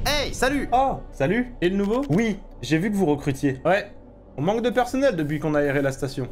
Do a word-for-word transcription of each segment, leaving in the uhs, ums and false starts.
Hey, salut! Oh, salut! Et le nouveau? Oui, j'ai vu que vous recrutiez. Ouais, on manque de personnel depuis qu'on a aéré la station.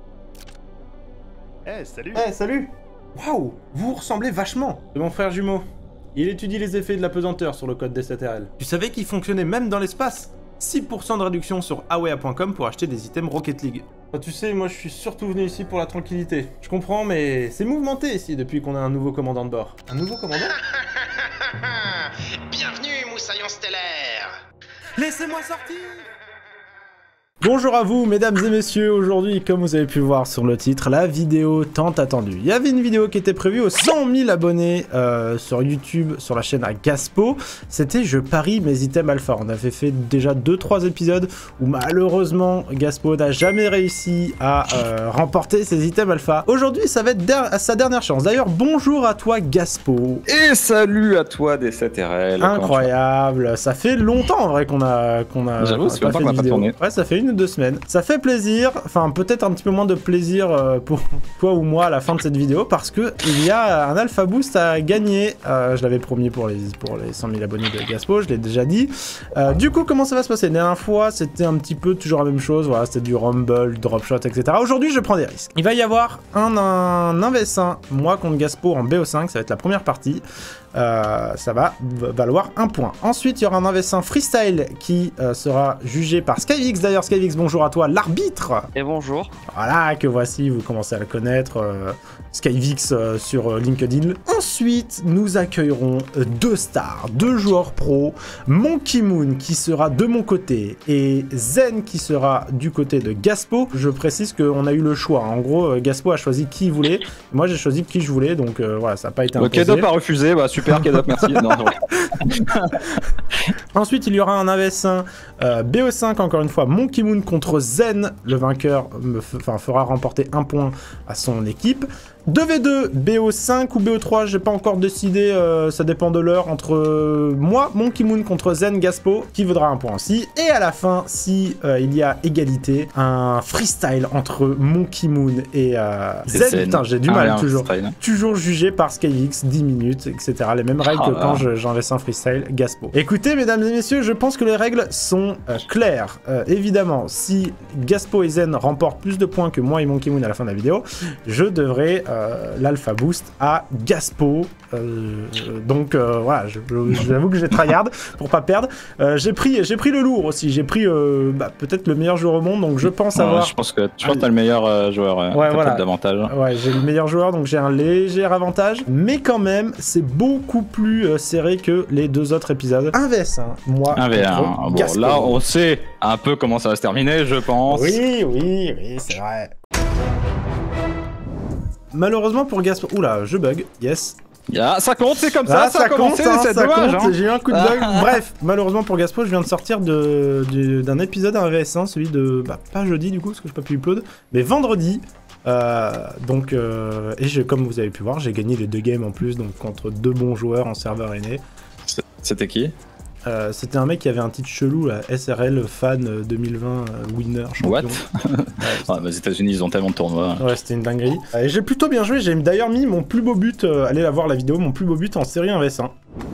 Eh, hey, salut! Eh, hey, salut! Waouh, vous ressemblez vachement! C'est mon frère jumeau. Il étudie les effets de la pesanteur sur le code des S T R L. Tu savais qu'il fonctionnait même dans l'espace? six pour cent de réduction sur awea point com pour acheter des items Rocket League. Oh, tu sais, moi je suis surtout venu ici pour la tranquillité. Je comprends, mais c'est mouvementé ici depuis qu'on a un nouveau commandant de bord. Un nouveau commandant? Bienvenue, moussaillon stellaire! Laissez-moi sortir! Bonjour à vous, mesdames et messieurs. Aujourd'hui, comme vous avez pu voir sur le titre, la vidéo tant attendue. Il y avait une vidéo qui était prévue aux cent mille abonnés euh, sur YouTube, sur la chaîne à Gaspo. C'était je parie mes items alpha. On avait fait déjà deux trois épisodes où malheureusement Gaspo n'a jamais réussi à euh, remporter ses items alpha. Aujourd'hui, ça va être der sa dernière chance. D'ailleurs, bonjour à toi Gaspo. Et salut à toi des S T R L. Incroyable. Ça fait longtemps en vrai qu'on a qu'on a. J'avoue, c'est longtemps qu'on n'a pas tourné. Ouais, ça fait une deux semaines. Ça fait plaisir, enfin peut-être un petit peu moins de plaisir euh, pour toi ou moi à la fin de cette vidéo parce que il y a un alpha boost à gagner. Euh, je l'avais promis pour les, pour les cent mille abonnés de Gaspo, je l'ai déjà dit. Euh, du coup, comment ça va se passer? La dernière fois, c'était un petit peu toujours la même chose. Voilà, c'était du rumble, drop shot, et cetera. Aujourd'hui, je prends des risques. Il va y avoir un, un, un V S un, moi contre Gaspo en B O cinq, ça va être la première partie. Euh, ça va valoir un point. Ensuite, il y aura un V S un freestyle qui euh, sera jugé par Skyvix. D'ailleurs, Skyvix, bonjour à toi, l'arbitre. Et bonjour. Voilà, que voici, vous commencez à le connaître, euh, Skyvix euh, sur euh, LinkedIn. Ensuite, nous accueillerons euh, deux stars, deux joueurs pro, Monkey Moon qui sera de mon côté et Zen qui sera du côté de Gaspo. Je précise qu'on a eu le choix. En gros, euh, Gaspo a choisi qui il voulait. Moi, j'ai choisi qui je voulais, donc euh, voilà, ça n'a pas été imposé. Ok, Kedop a refusé, bah super. Super, Kedop, merci. Non, ensuite, il y aura un V S un euh, B O cinq, encore une fois, Monkey Moon contre Zen. Le vainqueur me fera remporter un point à son équipe. deux v deux, B O cinq ou B O trois, j'ai pas encore décidé, euh, ça dépend de l'heure, entre euh, moi, Monkey Moon contre Zen Gaspo, qui vaudra un point aussi. Et à la fin, si euh, il y a égalité, un freestyle entre Monkey Moon et euh, Zen. Zen. Putain, j'ai du ah, mal toujours. Toujours jugé par Skyvix, dix minutes, et cetera. Les mêmes règles oh, que quand j'en laisse un freestyle Gaspo. Écoutez, mesdames et messieurs, je pense que les règles sont euh, claires. Euh, évidemment, si Gaspo et Zen remportent plus de points que moi et Monkey Moon à la fin de la vidéo, je devrais... Euh, l'alpha boost à Gaspo. Euh, donc euh, voilà, j'avoue que j'ai tryhard pour pas perdre. Euh, j'ai pris, j'ai pris le lourd aussi. J'ai pris euh, bah, peut-être le meilleur joueur au monde. Donc je pense ouais, avoir. Je pense que tu as le meilleur euh, joueur. Euh, ouais, voilà. D'avantage. Ouais, j'ai le meilleur joueur, donc j'ai un léger avantage. Mais quand même, c'est beaucoup plus euh, serré que les deux autres épisodes. Un V S un, moi. Un V S un. Bon, là, on sait un peu comment ça va se terminer, je pense. Oui, oui, oui, c'est vrai. Malheureusement pour Gaspo... Oula, je bug, yes. Yeah, ça compte, c'est comme ça, ah, ça, ça a commencé, hein, c'est dommage. Hein. J'ai eu un coup de bug. Bref, malheureusement pour Gaspo, je viens de sortir d'un épisode à un V S un, celui de... Bah, pas jeudi du coup, parce que j'ai pas pu upload, mais vendredi. Euh, donc, euh, et je, comme vous avez pu voir, j'ai gagné les deux games en plus, donc contre deux bons joueurs en serveur aîné. C'était qui? Euh, C'était un mec qui avait un titre chelou, là, S R L fan deux mille vingt euh, winner champion. What? Ouais, ah, bah, les États-Unis ils ont tellement de tournois. Ouais, c'était une dinguerie. Et j'ai plutôt bien joué, j'ai d'ailleurs mis mon plus beau but, euh, allez la voir la vidéo, mon plus beau but en série un V S un.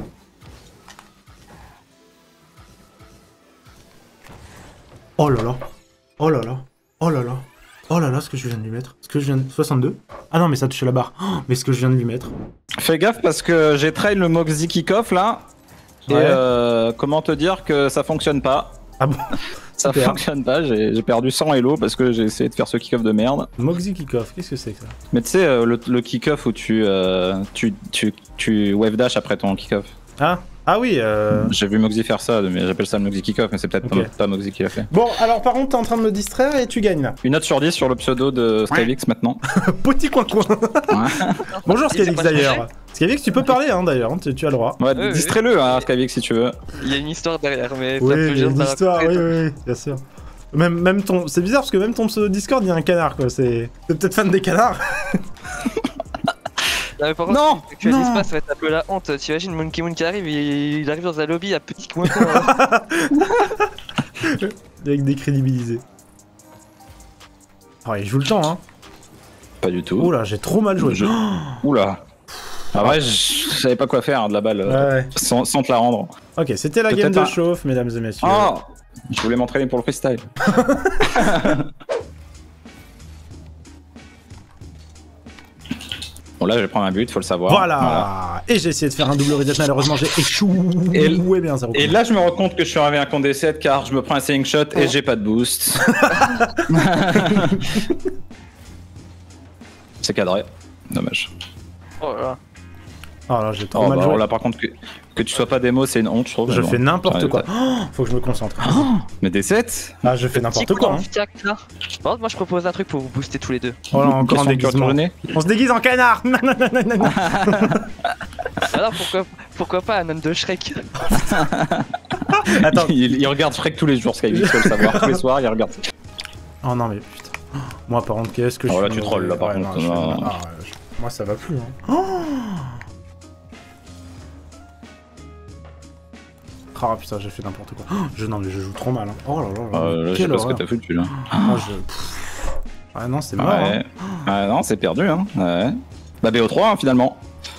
Oh là là, oh là là, oh là là, oh là là, ce que je viens de lui mettre. Ce que je viens de... soixante-deux. Ah non, mais ça touche la barre. Oh, mais ce que je viens de lui mettre. Fais gaffe parce que j'ai trail le Moxie Kickoff là. Et ouais. euh, comment te dire que ça fonctionne pas? Ah bon? Ça Super. fonctionne pas, j'ai perdu cent Elo parce que j'ai essayé de faire ce kick-off de merde. Moxie Kickoff, qu'est-ce que c'est que ça? Mais tu sais, euh, le, le kick-off où tu, euh, tu, tu, tu wave dash après ton kick-off. Ah Ah oui euh... J'ai vu Moxie faire ça, mais j'appelle ça le Moxie Kickoff, mais c'est peut-être okay. pas, pas Moxie qui l'a fait. Bon, alors par contre, t'es en train de me distraire et tu gagnes là. Une note sur dix sur le pseudo de Skyvix maintenant. Petit coin-coin. Ouais. Bonjour Skyvix d'ailleurs. Skyvix, tu peux parler hein, d'ailleurs, tu, tu as le droit. Ouais, ouais distrais-le oui. hein, Skyvix si tu veux. Il y a une histoire derrière, mais oui, il y a une histoire, oui, oui, oui, bien sûr. Même, même ton... C'est bizarre parce que même ton pseudo Discord, il y a un canard quoi, c'est... T'es peut-être fan des canards. Non, mais par contre, non, si tu actualises pas, ça va être un peu la honte. T'imagines Monkey Moon qui arrive, il, il arrive dans un lobby à petit coin. Avec décrédibilisé. Ah, il joue le temps, hein. Pas du tout. Oula, j'ai trop mal joué. Je... Oula. Ah ouais, je... savais pas quoi faire de la balle euh, ouais. sans, sans te la rendre. Ok, c'était la game de un... chauffe, mesdames et messieurs. Oh, je voulais m'entraîner pour le freestyle. Bon là je vais prendre un but, faut le savoir. Voilà, voilà. Et j'ai essayé de faire un double reset, malheureusement j'ai échoué. Et, ouais, bien, ça et là je me rends compte que je suis arrivé à un contre D sept car je me prends un selling shot oh. et j'ai pas de boost. C'est cadré, dommage. Oh là là. Oh là j'ai trop oh, mal bah, joué. Là par contre que, que tu sois pas démo c'est une honte je trouve. Je fais n'importe quoi. Oh, faut que je me concentre. Oh, mais D sept. Ah je fais n'importe quoi. Hein. Là. Par contre moi je propose un truc pour vous booster tous les deux. Oh là encore un déguisement. On se déguise en canard. Alors pourquoi, pourquoi pas un homme de Shrek. Attends. il, il regarde Shrek tous les jours Skyvix, faut le savoir. Tous les soirs il regarde. Oh non mais putain. Moi par contre qu'est-ce que je oh, suis... là tu trolls là par ouais, contre. Non, non, non. Ah, je... Moi ça va plus. Hein. Oh, oh putain j'ai fait n'importe quoi. Oh, je... Non mais je joue trop mal. Hein. Oh là là là. Euh, là je sais pas ce que t'as foutu là. Moi je... Pff. Ah non c'est mort. Ouais. Hein. Ah non c'est perdu hein. Ouais. Bah B O trois hein, finalement.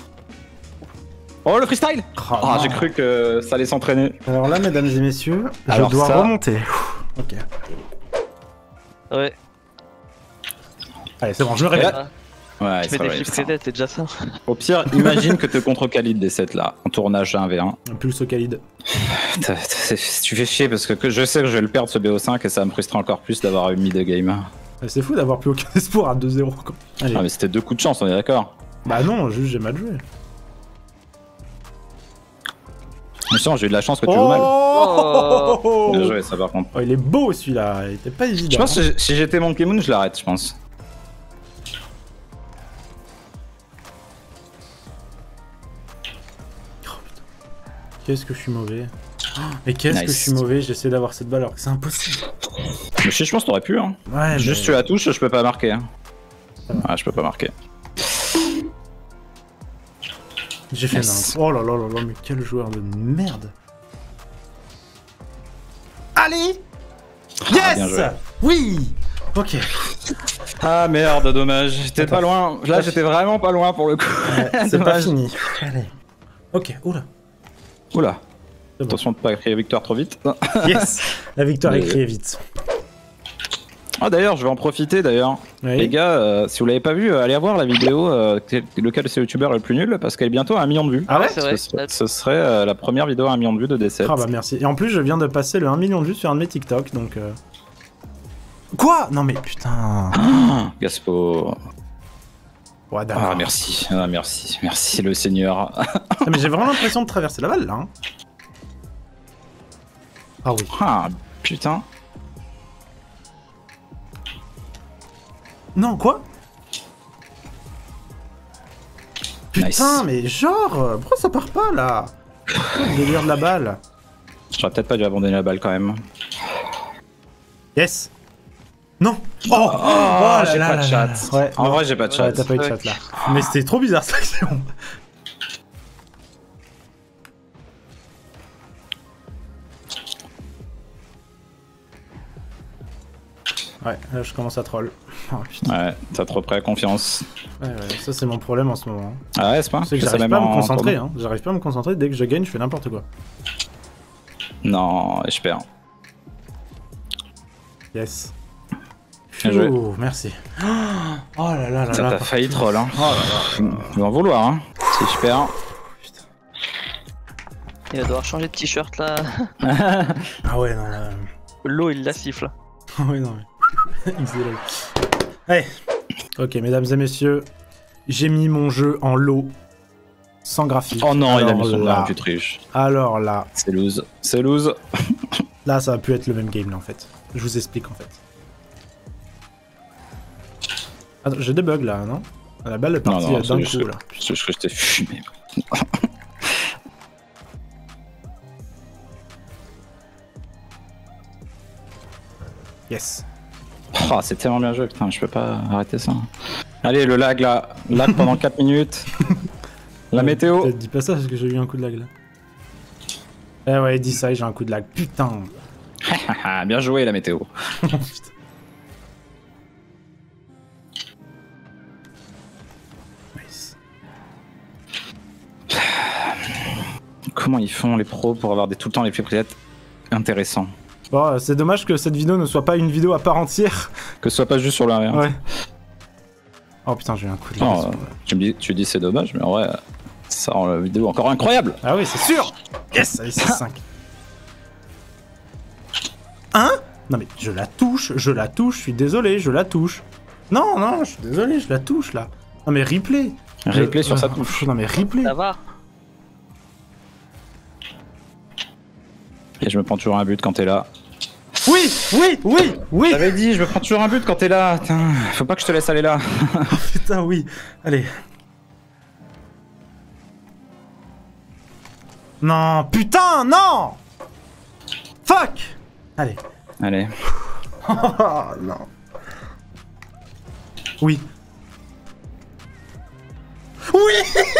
Oh le freestyle. Oh, ah j'ai cru que ça allait s'entraîner. Alors là mesdames et messieurs, Alors, je dois ça... remonter. Ok. Ouais. Allez c'est bon je me réveille. Ouais, je fais des flips reset, c'est déjà ça. Au pire, imagine que t'es contre Khalid des sept là, en tournage un v un. Plus au Khalid. Tu fais chier parce que je sais que je vais le perdre ce B O cinq et ça me frustrer encore plus d'avoir eu mis de game. C'est fou d'avoir plus aucun espoir à deux zéro. Ah mais c'était deux coups de chance, on est d'accord. Bah non, juste j'ai mal joué. Je sens, j'ai eu de la chance que tu oh joues mal. Oh Bien joué ça par contre. Oh, il est beau celui-là, il était pas évident. Je pense que si j'étais Monkey Moon, je l'arrête, je pense. Qu'est-ce que je suis mauvais. Mais qu'est-ce nice. que je suis mauvais, j'essaie d'avoir cette balle alors que c'est impossible. Mais si je pense que t'aurais pu hein. Ouais, juste mais... tu la touches, je peux pas marquer. Hein. Ah je peux pas marquer. J'ai fait nice. Oh là là là là, mais quel joueur de merde. Allez. Yes ah, oui. Ok. Ah merde, dommage, j'étais pas loin. Là j'étais vraiment pas loin pour le coup. Ouais, c'est pas fini. Allez. Ok, oula. Oula. Bon. Attention de pas écrire victoire trop vite. Yes. La victoire est écrite vite. Ah d'ailleurs, je vais en profiter d'ailleurs. Oui. Les gars, euh, si vous l'avez pas vu, euh, allez voir la vidéo euh, lequel c'est le youtubeur le plus nul parce qu'elle est bientôt à un million de vues. Ah ouais, c'est vrai. Ce serait, ce serait euh, la première vidéo à un million de vues de D sept. Ah bah merci. Et en plus, je viens de passer le un million de vues sur un de mes TikTok donc. Euh... Quoi? Non mais putain. Ah, Gaspo. Ouais, ah merci, ah, merci, merci le seigneur. Ah, mais j'ai vraiment l'impression de traverser la balle là. Hein. Ah oui. Ah putain. Non quoi? Putain nice. Mais genre, pourquoi ça part pas là? Le délire de la balle. J'aurais peut-être pas dû abandonner la balle quand même. Yes. Non. Oh, oh, oh j'ai pas de chat. Ouais, en vrai j'ai pas de chat. Ouais, t'as pas eu de chat là. Mais c'était trop bizarre cette action. Ouais, là je commence à troll. Oh, ouais, t'as trop pris à confiance. Ouais, ouais, ça c'est mon problème en ce moment. Ah ouais, c'est pas C'est que j'arrive pas à me concentrer, hein. J'arrive pas à me concentrer, dès que je gagne, je fais n'importe quoi. Non, je perds. Yes. Oh, merci. Oh là là là ça là. Ça t'a failli troll, hein. Oh là là. Je vais en vouloir, hein. Si je perds. Putain. Il va devoir changer de t-shirt là. Ah ouais, non là. L'eau il la siffle. Ah ouais, non mais. Allez. Ok, mesdames et messieurs, j'ai mis mon jeu en lot. Sans graphique. Oh non, alors il a mis son là... arme, tu triches. Alors là. C'est lose. C'est lose. Là, ça va plus être le même game là en fait. Je vous explique en fait. Attends, j'ai des bugs là, non? La balle est partie d'un coup là. Je crois que je t'ai fumé. Yes. Oh, c'est tellement bien joué, putain, je peux pas arrêter ça. Allez, le lag là. Lag pendant quatre minutes. La météo. Dis pas ça parce que j'ai eu un coup de lag là. Eh ouais, dis ça, j'ai un coup de lag. Putain. Bien joué la météo. Nice. Comment ils font les pros pour avoir des, tout le temps les free play intéressants? Bon, c'est dommage que cette vidéo ne soit pas une vidéo à part entière. Que ce soit pas juste sur le un v un. Ouais. Oh putain, j'ai eu un coup de non, euh, tu me dis, tu dis c'est dommage, mais en vrai, ça rend la vidéo encore incroyable. Ah oui, c'est sûr. Yes, allez, c'est cinq. Hein? Non mais je la touche, je la touche, je suis désolé, je la touche. Non, non, je suis désolé, je la touche là. Non mais replay. Replay je... sur euh, sa touche. Non mais replay. Ça va. Et je me prends toujours un but quand t'es là. Oui, oui, oui, oui. J'avais dit, je me prends toujours un but quand t'es là. Putain, faut pas que je te laisse aller là. Oh, putain, oui. Allez. Non, putain, non. Fuck. Allez. Allez. Oh, non. Oui. Oui.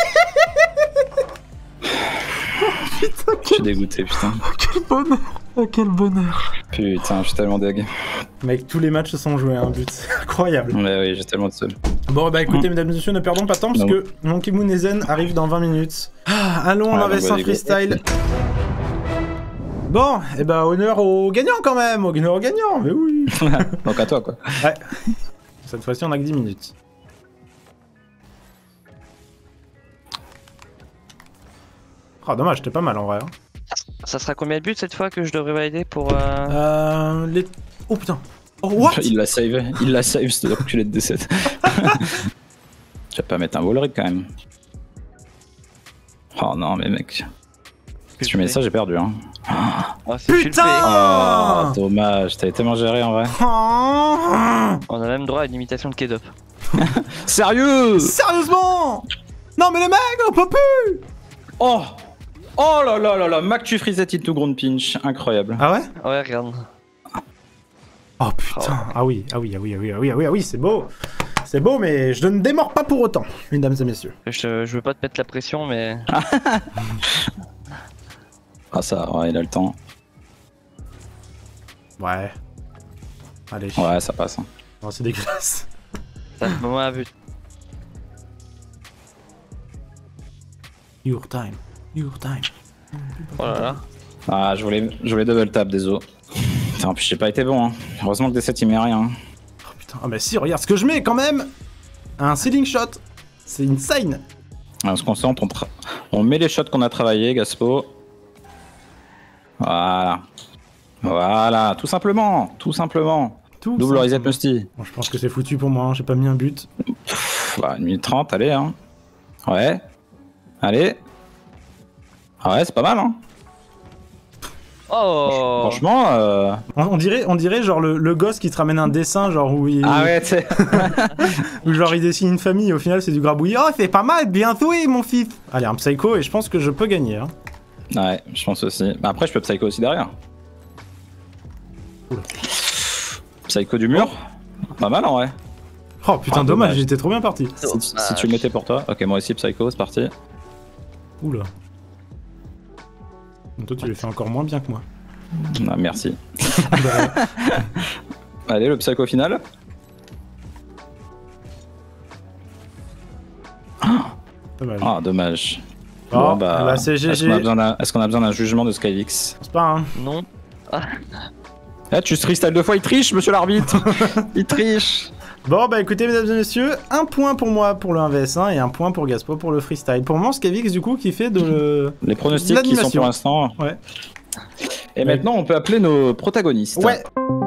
Putain, Je suis dégoûté, putain. quel bonheur. Oh, quel bonheur. Putain, je suis tellement deg. Mec, tous les matchs se sont joués à un but, c'est incroyable. Ouais, oui, j'ai tellement de seul. Bon, bah écoutez, mesdames et messieurs, ne perdons pas de temps parce que Monkey Moon et Zen arrivent dans vingt minutes. Ah, allons, Ouais, on avait bah, un freestyle. Bon, et bah honneur aux gagnants quand même, honneur aux gagnants, mais oui. Donc à toi, quoi. Ouais. Cette fois-ci, on a que dix minutes. Oh, dommage, t'es pas mal en vrai. Hein. Ça sera combien de buts cette fois que je devrais valider pour... Euh... Euh... Les... Oh putain. Oh, what? Il l'a save, il l'a save, c'est enculé de D sept. Tu vas pas mettre un wall rate quand même. Oh non, mais mec. Si tu mets ça, j'ai perdu, hein. Oh, putain! Oh, dommage, t'avais tellement géré en vrai. Oh. On a même droit à une imitation de K-Dop. Sérieux? Sérieusement? Non mais les mecs, on peut plus. Oh! Oh là là là là, Mac tu freeze it into ground pinch, incroyable. Ah ouais? Ouais, regarde. Oh putain, ah oui, ah oui, ah oui, ah oui, ah oui, ah oui, ah oui, c'est beau. C'est beau, mais je ne démords pas pour autant, mesdames et messieurs. Je, je veux pas te mettre la pression, mais... Ah ça, ouais, il a le temps. Ouais. Allez. Ouais, ça passe. Hein. Oh, c'est dégueulasse. Ça fait moment à but. Your time. Your time. Oh là là. Ah, je voulais, je voulais double tap, désolé. Putain, en plus j'ai pas été bon. Hein. Heureusement que D sept il met rien. Oh putain, ah bah si, regarde ce que je mets quand même. Un ceiling shot. C'est insane. On se concentre, on, tra... on met les shots qu'on a travaillé, Gaspo. Voilà. Voilà, tout simplement, tout simplement. Tout Double ça, reset bon. musty. Bon, je pense que c'est foutu pour moi, hein. J'ai pas mis un but. Pff, bah, une minute trente, allez, hein. Ouais. Allez. Ah ouais, c'est pas mal, hein. Oh. Franchement, euh... On, on dirait, on dirait genre le, le gosse qui te ramène un dessin, genre où il, ah ouais, tu sais. où genre il dessine une famille, et au final c'est du grabouillis. Oh, c'est pas mal, bien joué mon fils. Allez, un psycho et je pense que je peux gagner. Hein. Ouais, je pense aussi. Mais après, je peux psycho aussi derrière. Oula. Psycho du mur. Pas mal en vrai. Oh putain, Ah, dommage, dommage. j'étais trop bien parti. Si, tu- si tu le mettais pour toi. Ok, moi aussi, psycho, c'est parti. Oula. Donc toi tu le fais encore moins bien que moi. Ah, merci. Bah, Allez, le psycho final. dommage. Ah, dommage. Oh, Bon, bah, bah, c'est est-ce G qu'on a G. besoin d'un- est-ce qu'on a besoin d'un jugement de Skyvix? C'est pas un. Non. Eh, tu freestyle deux fois, il triche, monsieur l'arbitre. Il triche. Bon bah écoutez mesdames et messieurs, un point pour moi pour le un v s un et un point pour Gaspo pour le freestyle. Pour moi, Skavix du coup qui fait de le... Les pronostics qui sont pour l'instant. Ouais. Et maintenant, on peut appeler nos protagonistes. Ouais.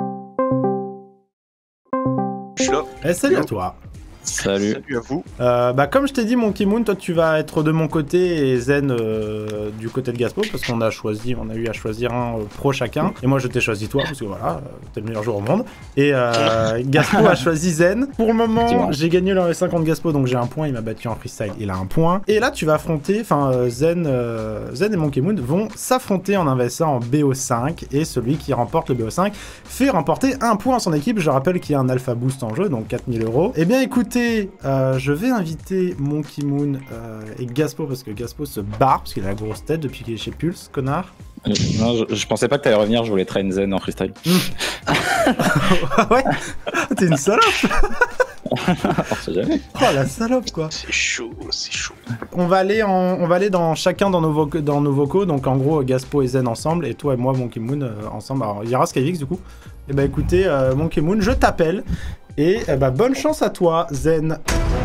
Je suis là. Eh, salut à toi. Salut. Salut à vous. Euh, bah comme je t'ai dit Monkey Moon, toi tu vas être de mon côté et Zen euh, du côté de Gaspo parce qu'on a choisi, on a eu à choisir un euh, pro chacun. Et moi je t'ai choisi toi parce que voilà, euh, t'es le meilleur joueur au monde. Et euh, Gaspo a choisi Zen. Pour le moment, j'ai gagné le un v cinq contre Gaspo donc j'ai un point, il m'a battu en freestyle, il a un point. Et là tu vas affronter, enfin euh, Zen, euh, Zen et Monkey Moon vont s'affronter en un v cinq en B O cinq et celui qui remporte le B O cinq fait remporter un point à son équipe. Je rappelle qu'il y a un alpha boost en jeu donc quatre mille euros. Et bien écoutez, Euh, je vais inviter Monkey Moon euh, et Gaspo parce que Gaspo se barre parce qu'il a la grosse tête depuis qu'il est chez Pulse, connard. Euh, non, je, je pensais pas que t'allais revenir, je voulais train Zen en freestyle. Ouais. T'es une salope. On sait jamais. Oh la salope quoi. C'est chaud, c'est chaud. On va aller en, on va aller dans chacun dans nos vocaux, dans nos vocaux. Donc en gros Gaspo et Zen ensemble et toi et moi Monkey Moon euh, ensemble. Alors il y aura Skyvix du coup. Et bah écoutez euh, Monkey Moon, je t'appelle et eh bah bonne chance à toi Zen.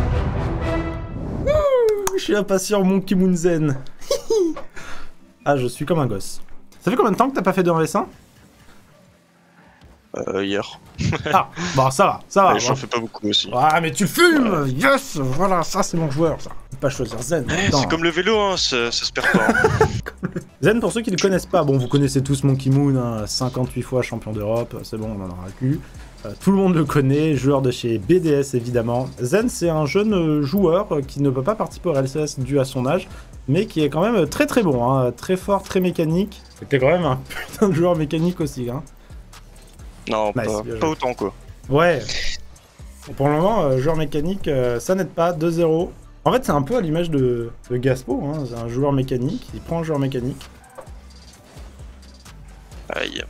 Ouh, je suis impatient Monkey Moon Zen. Ah je suis comme un gosse. Ça fait combien de temps que t'as pas fait de un v un? Euh, hier. Ah, bon ça va, ça va. Ouais, j'en bon. fais pas beaucoup aussi. Ah mais tu fumes, ouais. Yes, voilà, ça c'est mon joueur ça. Faut pas choisir Zen. Ouais, c'est comme le vélo, hein, ça, ça se perd pas. Hein. Zen pour ceux qui ne le connaissent pas, bon vous connaissez tous Monkey Moon, hein, cinquante-huit fois champion d'Europe, c'est bon on en aura plus. Euh, tout le monde le connaît, joueur de chez B D S évidemment. Zen c'est un jeune euh, joueur euh, qui ne peut pas participer au R L C S dû à son âge, mais qui est quand même très très bon, hein, très fort, très mécanique. C'était quand même un putain de joueur mécanique aussi. Hein. Non, Nice, pas, pas autant quoi. Ouais. Pour le moment, euh, joueur mécanique, euh, ça n'aide pas, deux zéro. En fait, c'est un peu à l'image de, de Gaspo, hein. C'est un joueur mécanique, il prend un joueur mécanique. Aïe.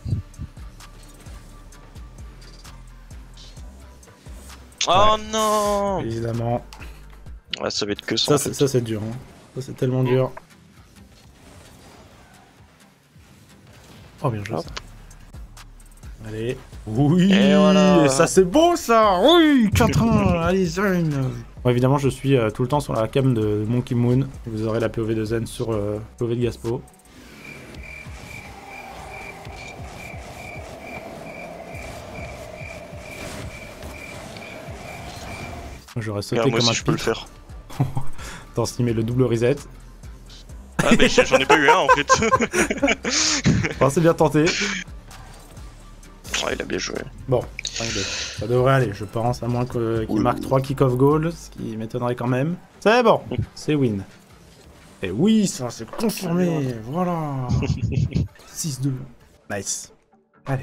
Oh non. Évidemment. Ouais, ça va être que ça. Ça, ça c'est dur, hein. Ça, c'est tellement dur. Oh, bien joué, Hop. ça. Allez. Oui, et, voilà. et ça c'est beau ça. Oui, quatre un, allez Zen. Bon, évidemment, je suis euh, tout le temps sur la cam de Monkey Moon. Vous aurez la P O V de Zen sur euh, P O V de Gaspo. J'aurais sauté Regarde, moi comme aussi un je peux le pitre. faire. Attends, s'il met le double reset. Ah mais j'en ai pas eu un en fait. Bon, c'est bien tenté. Ah, il a bien joué. Bon, cinq deux. Ça devrait aller, je pense, à moins que- qu'il Oui. marque trois kick-off goals, ce qui m'étonnerait quand même. C'est bon, c'est win. Et oui, ça c'est confirmé, voilà. six deux. Nice. Allez.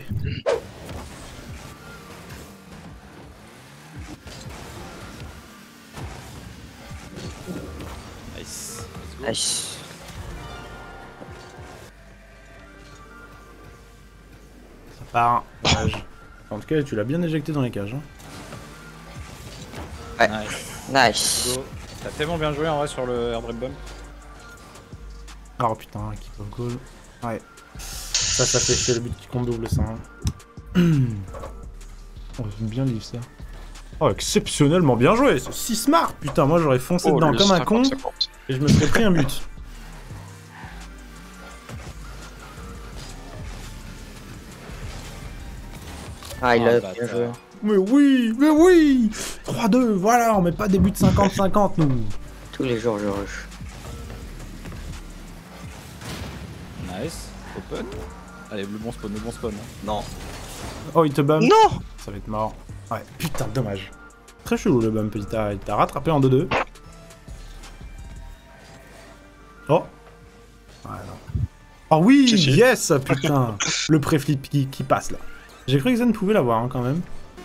Nice. Nice. Ça part. Dommage. En tout cas, tu l'as bien éjecté dans les cages. Hein. Nice. Nice. Go. T'as tellement bien joué en vrai sur le airdrop bump. Oh putain, kick-off goal. Ouais. Ça, ça fait chier le but qui compte double, ça. Hein. Oh, j'aime bien livre ça. Oh, exceptionnellement bien joué, c'est si smart. Putain, moi j'aurais foncé Oh, dedans le comme un con cinquante cinquante. et je me serais pris un but. Ah, il Ah, a bâtard. bien joué. Mais oui, mais oui trois deux, voilà, on met pas des buts cinquante cinquante nous. Tous les jours, je rush. Nice. Open. Allez, le bon spawn, le bon spawn. hein. Non. Oh, il te bump. Non. Ça va être mort. Ouais, putain, dommage. Très chelou le bump, il t'a il t'a rattrapé en deux deux. Oh. Voilà. Oh oui, Si, si. yes, putain. Le pré-flip qui, qui passe là. J'ai cru que Zen pouvait l'avoir hein, quand même.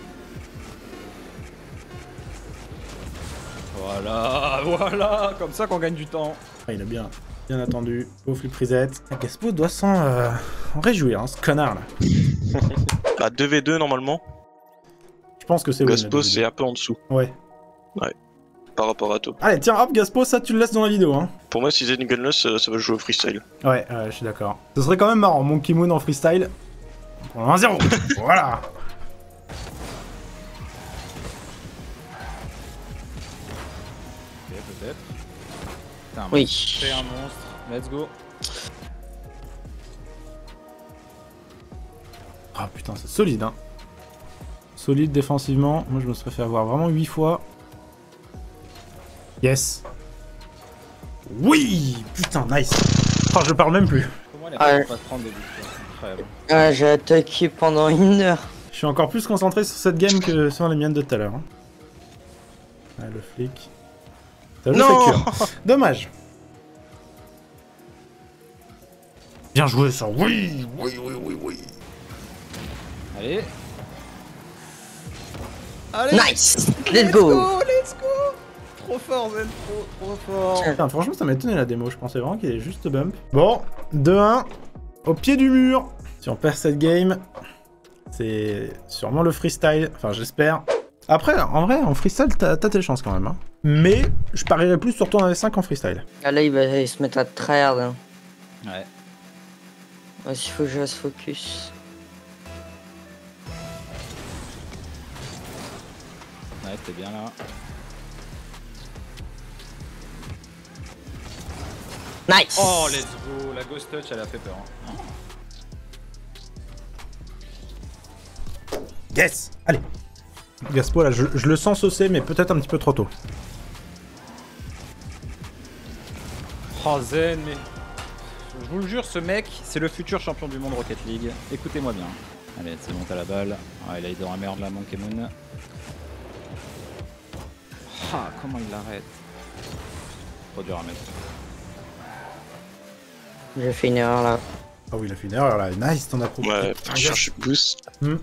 Voilà, voilà, comme ça qu'on gagne du temps. Ah, il a bien, bien attendu. Au flip reset. Gaspo doit s'en euh, en réjouir, hein, ce connard là. Bah deux v deux normalement. Je pense que c'est win, Gaspo le c'est un peu en dessous Ouais. par rapport à toi. Allez, tiens, hop, Gaspo, ça tu le laisses dans la vidéo. Hein. Pour moi si Zen Gunless ça, ça va jouer au freestyle. Ouais, ouais, je suis d'accord. Ce serait quand même marrant, Monkey Moon en freestyle. Pour un zéro. Voilà. Ok, peut-être. Putain, Oui. c'est un monstre. Let's go. Ah putain, c'est solide, hein. Solide défensivement. Moi, je me serais fait avoir vraiment huit fois. Yes. Oui. Putain, nice. Oh, je parle même plus. Comment elle Ah, a ouais. pas de prendre des buts quoi. Incroyable. Ah, j'ai attaqué pendant une heure. Je suis encore plus concentré sur cette game que sur les miennes de tout à l'heure. Hein. Ah, le flic. Ça, je Non. fais cure. Dommage. Bien joué, ça. Oui, oui, oui, oui, oui. Allez. Allez. Nice. Let's go. Let's go. Trop fort, Zen, trop, trop fort. Putain, franchement, ça m'a étonné la démo. Je pensais vraiment qu'il y avait juste bump. Bon, deux un. Au pied du mur. Si on perd cette game, c'est sûrement le freestyle. Enfin, j'espère. Après, en vrai, en freestyle, t'as tes chances quand même. Hein. Mais je parierais plus sur ton A V cinq en freestyle. Ah, là, il va il se mettre à tryhard. Hein. Ouais. Ouais, s'il faut que je reste focus. Ouais, t'es bien là. Nice. Oh, let's go. La ghost touch, elle a fait peur. Hein. Yes. Allez. Gaspo, là, je, je le sens saucer, mais peut-être un petit peu trop tôt. Oh, Zen, mais... Je vous le jure, ce mec, c'est le futur champion du monde Rocket League. Écoutez-moi bien. Allez, c'est bon, t'as la balle. Ouais, il est dans la merde, là, Monkey Moon. Ah, comment il l'arrête? Trop dur à mettre. J'ai fait une erreur là. Ah oui, il a fait une erreur là. Nice, t'en as profité. Ouais, je cherche boost. Hmm.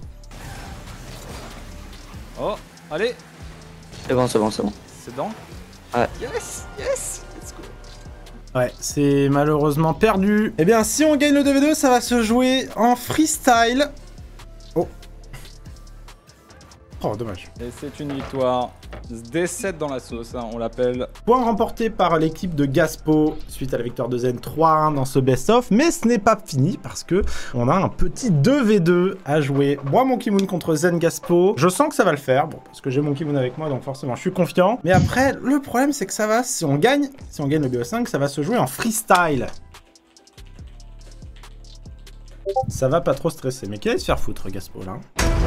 Oh, allez. C'est bon, c'est bon, c'est bon. C'est dedans? Ouais. Yes, yes, let's go. Ouais, c'est malheureusement perdu. Eh bien, si on gagne le deux v deux, ça va se jouer en freestyle. Oh. Oh, dommage. Et c'est une victoire. D sept dans la sauce, hein, on l'appelle. Point remporté par l'équipe de Gaspo suite à la victoire de Zen trois un dans ce best-of. Mais ce n'est pas fini parce que on a un petit deux v deux à jouer. Moi, Monkey Moon contre Zen Gaspo. Je sens que ça va le faire. Bon, parce que j'ai Monkey Moon avec moi, donc forcément, je suis confiant. Mais après, le problème, c'est que ça va, si on gagne, si on gagne le B O cinq, ça va se jouer en freestyle. Ça va pas trop stresser. Mais qui va se faire foutre, Gaspo, là?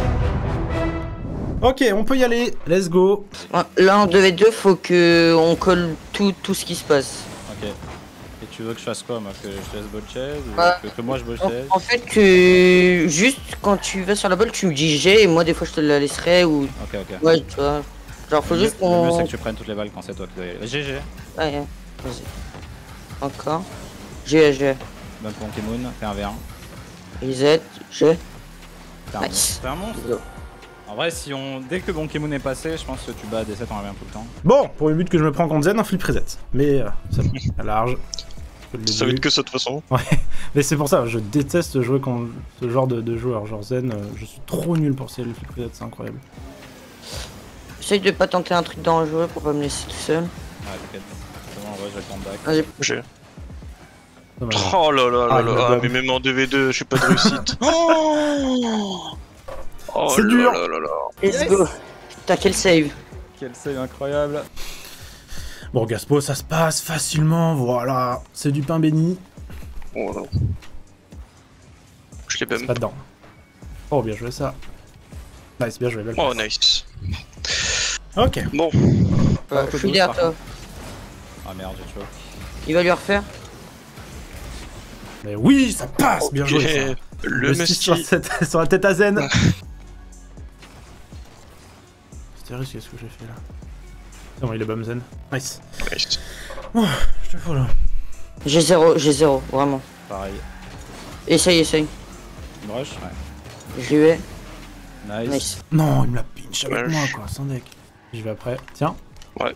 Ok, on peut y aller, let's go. Là en deux v deux, faut que on colle tout, tout ce qui se passe. Ok. Et tu veux que je fasse quoi, moi? Que je te laisse ball chase ou Ouais. que, que moi je ball En, chase? en fait, que juste quand tu vas sur la balle, tu me dis G et moi des fois je te la laisserai ou. Ok, ok. Ouais, tu vois. Genre, faut Le juste mieux- Le mieux, qu'on. c'est que tu prennes toutes les balles quand c'est toi qui dois y aller. G G. Ouais, ouais. Vas-y. Encore. G, G. Même pour Monkey Moon, fais un v un. Z, G. T'es un Nice. monstre. T'es un monstre. En vrai, si on... dès que Monkey Moon est passé, je pense que tu bats D sept en v un tout le temps. Bon, pour le but que je me prends contre Zen, un flip reset. Mais euh, c'est bon, à large. Ça va être que ça de toute façon. Ouais, mais c'est pour ça, je déteste jouer contre ce genre de, de joueur. Genre Zen, euh, je suis trop nul pour ces flip reset, c'est incroyable. Essaye de pas tenter un truc dangereux pour pas me laisser tout seul. Ouais, t'inquiète. C'est bon, en vrai, je vais le prendre back. Vas-y. J'ai. Dommage. Oh là là Ah, là il là, a ah, pas- mais même en deux v deux, je suis pas de réussite. Oh, oh C'est là dur. là là là. Let's Yes. go. T'as quel save? Quel save incroyable. Bon, Gaspo, ça se passe facilement, voilà. C'est du pain béni. Oh non. Je l'ai C'est même. pas dedans. Oh, bien joué ça. Nice, bien joué, belle Oh passe. nice. Ok. Bon, Ouais, je suis derrière toi. Ah merde, j'ai choqué. Il va lui refaire. Mais oui, ça passe, bien ok. joué ça. Le six sur, Musty. cette- sur la tête à Zen. C'était risqué ce que j'ai fait là. C'est bon, il est bum Zen. Nice. Nice. Je te follow. J'ai zéro, j'ai zéro, vraiment. Pareil. Essaye, essaye. Brush, ouais. Je lui ai. Nice. Nice. Non, il me la pinch avec Wesh. moi quoi, sans deck. J'y vais après. Tiens. Ouais.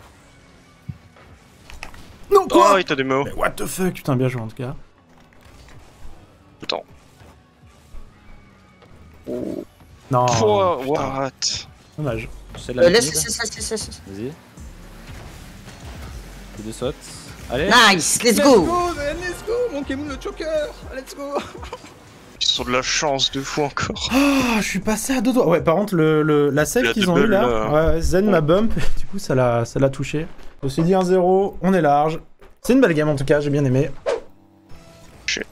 Non, quoi Oh, il t'a des mots. Mais what the fuck, putain, bien joué en tout cas. Attends. Oh. Non, Oh, putain, what? dommage. C'est de la Euh, laisse, mid. laisse, laisse, laisse, laisse. Vas-y. Coup de saute. Allez. Nice, let's go. Zen, let's go. Monkey Moon le choker. Let's go. Ils sont de la chance de fou encore. Ah, je suis passé à deux doigts. Ouais, par contre, le, le- la save La qu'ils ont eu double, là, là. ouais, ouais, Zen m'a bump, du coup ça l'a ça l'a touché. On s'est dit un zéro, on est large. C'est une belle game en tout cas, j'ai bien aimé. Shit.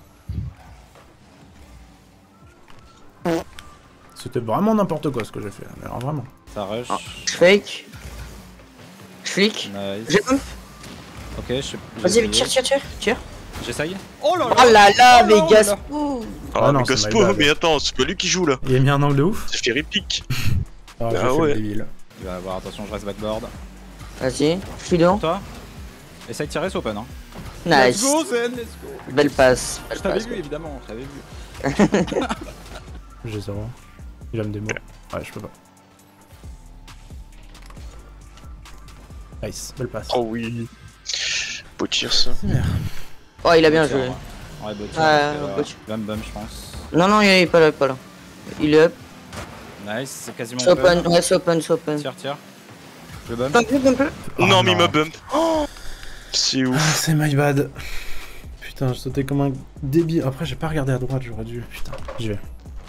C'était vraiment n'importe quoi ce que j'ai fait, mais alors vraiment. Ça rush. Ah. Je fake. Je flic. Nice. J'ai bump. Ok, je sais. Vas-y, tire, tire, tire, tire. J'essaye. Oh là Oh là là, Oh là mais là. Gaspo. Ah, Ah non, mais c'est Gaspo, my bad. mais attends, c'est pas lui qui joue là. Il a mis un angle de ouf. C'est fait réplique. Ah, j'ai Ah fait ouais. le débile. Il va avoir attention, je reste backboard. Vas-y, je suis dedans. Toi essaye de tirer, c'est open, hein. Nice. Let's go, Zen, let's go. Belle passe. Je Belle t'avais passe. vu, évidemment, je t'avais vu. J'ai zéro. Il va me démo. Ouais, je peux pas. Nice, belle passe. Oh oui. Beau tir ça. Oh, il a bien joué. Ouais, beau tir. Ouais, parce que, beau euh, tir. Bum bum, je pense. Non, non, il est pas là, pas là. Il est up. Nice, c'est quasiment C'est open, ouais, c'est open, c'est open. Tire, tire. Je bump. Bump, bump, bump. Oh, non, mais il non. me bump. Oh, c'est ouf. Ah, c'est my bad. Putain, je sautais comme un débile. Après, j'ai pas regardé à droite, j'aurais dû. Putain, j'y vais.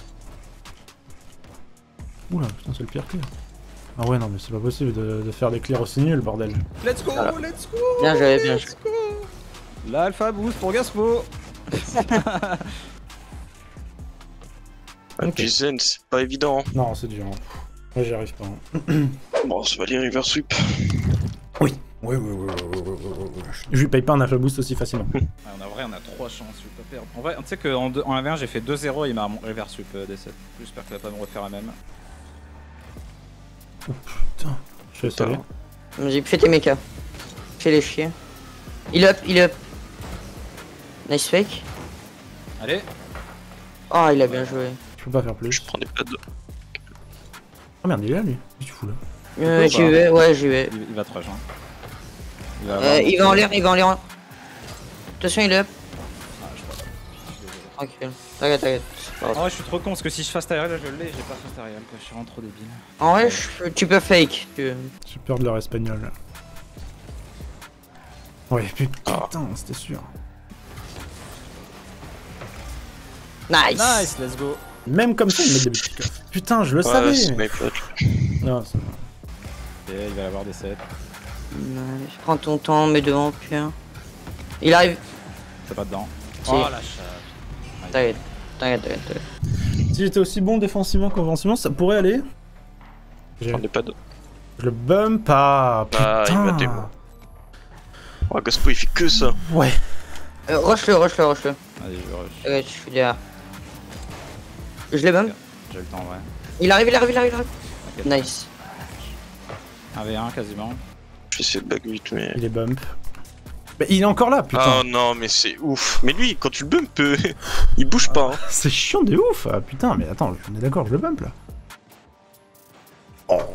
Oula, putain, c'est le pire clear. Ah ouais, non, mais c'est pas possible de, de faire des clears aussi nuls, bordel. Let's go, Voilà. let's go. Bien joué, bien joué. L'alpha boost pour Gaspo. Ah, puis Zen, c'est pas évident. Non, c'est dur. Hein. Moi, j'y arrive pas. Hein. Bon, ça va aller river sweep. Oui. Oui, oui, oui, oui, oui, oui, oui, oui. Je lui paye pas un alpha boost aussi facilement. Ouais, on a vrai, on a trois chances, je vais pas perdre. En vrai, tu sais qu'en en un v un, j'ai fait deux zéro et il m'a reverse sweep euh, D sept. J'espère qu'il va pas me refaire la même. Oh putain. Je fais ça. Vas-y, fais tes mechas. Fais les chier. Il up, il up. Nice fake. Allez. Oh, il a bien joué. Je peux pas faire plus. Je prends des pads. Oh merde, il est là lui. Qu'est-ce que tu fous là? Euh, j'y vais, ouais, j'y vais. Il, il va te rejoindre. Il va, Euh, il va en l'air, il va en l'air. Attention, il est up. Ah, je sais pas. Je suis désolé. Tranquille. T'inquiète, t'inquiète. En vrai, je suis trop con parce que si je fast aérial, là je l'ai, j'ai pas fast aérial quoi. Je suis vraiment trop débile. En vrai, je- tu peux fake. Tu... J'ai peur de leur espagnol là. Ouais, putain, c'était sûr. Nice. Nice, let's go. Même comme ça, il met des petits coffres. Putain, je le Ouais, savais. c'est my fault. Non, c'est bon. Ok, il va l'avoir des sept. Nice. Prends ton temps, mets devant, putain. Il arrive. C'est pas dedans. Si. Oh la chatte. T'inquiète, t'inquiète, t'inquiète. t'inquiète. Si j'étais aussi bon défensivement qu'offensivement, ça pourrait aller. Je prends des pads. Je le bump pas. Ah, il m'a Putain. démo. Oh, Gaspo, il fait que ça. Ouais. Euh, rush-le, rush-le, rush-le. Allez, je rush. Ouais, je suis derrière. Je l'ai bump. J'ai le temps, ouais. Il arrive, il arrive, il arrive, il arrive. T'inquiète. Nice. un v un quasiment. Je vais essayer de back vite, mais. Il est bump. Mais il est encore là, putain. Oh non, mais c'est ouf. Mais lui, quand tu le bump, euh, il bouge pas. Hein. C'est chiant de ouf. Ah, putain, mais attends, on est d'accord, je le bump là. Oh.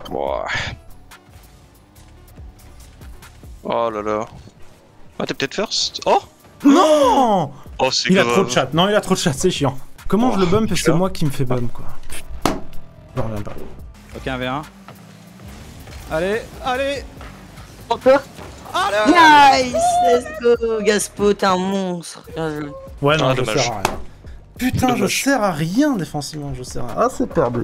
Oh là là. Ah, t'es peut-être first? Oh. Non. Oh, c'est Il a grave. trop de chat. Non, il a trop de chat, c'est chiant. Comment Oh, je le bump et c'est putain. moi qui me fais bump quoi. Putain. Je reviens pas. Ok, un v un. Allez, allez. Encore. Allez. Nice. Let's go. Gaspo, t'es un monstre. Bien joué. Ouais, non, Ah, je dommage. sers à rien. Putain, je Dommage. sers à rien défensivement, je sers à... Ah, c'est perdu.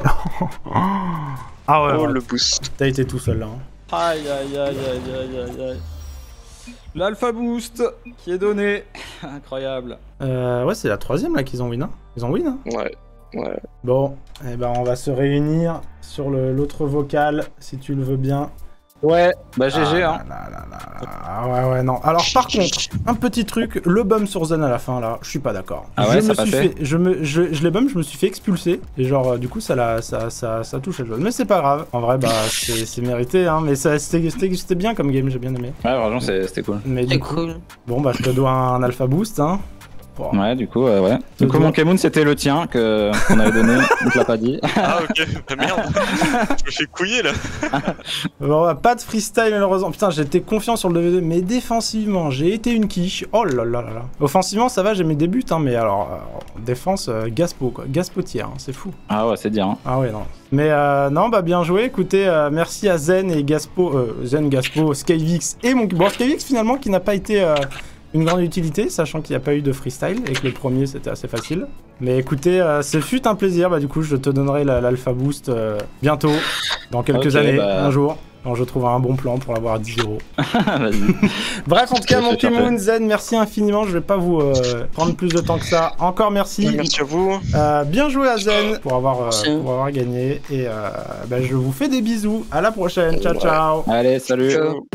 Ah ouais, Oh, ouais. le boost. T'as été tout seul là. Hein. Aïe aïe aïe aïe aïe aïe aïe. L'alpha boost qui est donné. Incroyable. Euh, ouais, c'est la troisième là qu'ils ont win. Hein. Ils ont win. Hein. Ouais, ouais. Bon, eh ben on va se réunir sur le- l'autre vocal si tu le veux bien. Ouais, bah G G ah, hein. là, là, là, là. Ah ouais, ouais, non. Alors par contre, un petit truc, le bum sur Zen à la fin là, je suis pas d'accord. Ah ouais, je ça me pas suis fait fait, je me, je, je l'ai bum, je me suis fait expulser et genre euh, du coup ça, la, ça, ça, ça touche le jeu. Mais c'est pas grave. En vrai, bah c'est c'est mérité, hein. Mais ça, c'était c'était- c'était bien comme game, j'ai bien aimé. Ouais, franchement, c'est- c'était cool. Mais C'est du coup, cool. bon bah je te dois un alpha boost, hein. Bon. Ouais, du coup, euh, ouais. Te Du coup, dois- mon Kemoun, c'était le tien que qu'on avait donné. On te l'a pas dit. Ah, ok. Bah merde. Je me fais couiller là. Bon, bah, pas de freestyle malheureusement. Putain, j'étais confiant sur le deux v deux, mais défensivement, j'ai été une quiche. Oh là là là là. Offensivement, ça va, j'ai mes débuts, hein, mais alors, euh, défense, euh, Gaspo, quoi. Gaspotière, hein, c'est fou. Ah ouais, c'est dire. Hein. Ah ouais, non. Mais euh, non, bah bien joué. Écoutez, euh, merci à Zen et Gaspo, euh, Zen, Gaspo, Skyvix et mon... Bon, Skyvix, finalement, qui n'a pas été... euh, une grande utilité, sachant qu'il n'y a pas eu de freestyle et que le premier c'était assez facile. Mais écoutez, euh, ce fut un plaisir. Bah, du coup, je te donnerai la- l'Alpha Boost euh, bientôt, dans quelques Ok, années, bah. un jour, quand je trouverai un bon plan pour l'avoir à dix zéro. Vas-y. Bref, en tout cas, Je mon te fais Kemoun, Zen, merci infiniment. Je vais pas vous euh, prendre plus de temps que ça. Encore merci. Merci à vous. Euh, bien joué à Zen pour avoir, euh, Merci. pour avoir gagné. Et euh, bah, je vous fais des bisous. À la prochaine. Ciao, Ouais. ciao. Allez, salut. Ciao.